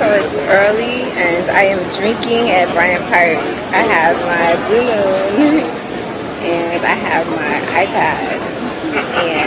so it's early and I am drinking at Bryant Park. I have my Blue Moon and I have my iPad. And